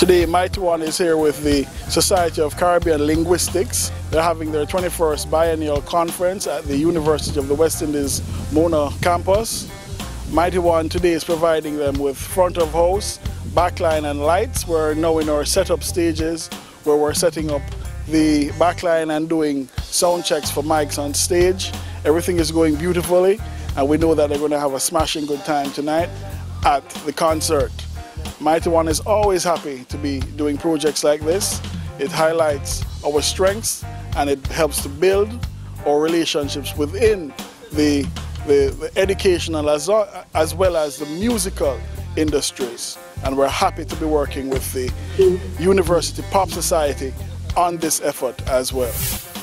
Today, Mighty One is here with the Society of Caribbean Linguistics. They're having their 21st biennial conference at the University of the West Indies Mona campus. Mighty One today is providing them with front of house, backline and lights. We're now in our setup stages where we're setting up the backline and doing sound checks for mics on stage. Everything is going beautifully, and we know that they're going to have a smashing good time tonight at the concert. Mighty One is always happy to be doing projects like this. It highlights our strengths and it helps to build our relationships within the educational as well as the musical industries. And we're happy to be working with the University Pop Society on this effort as well.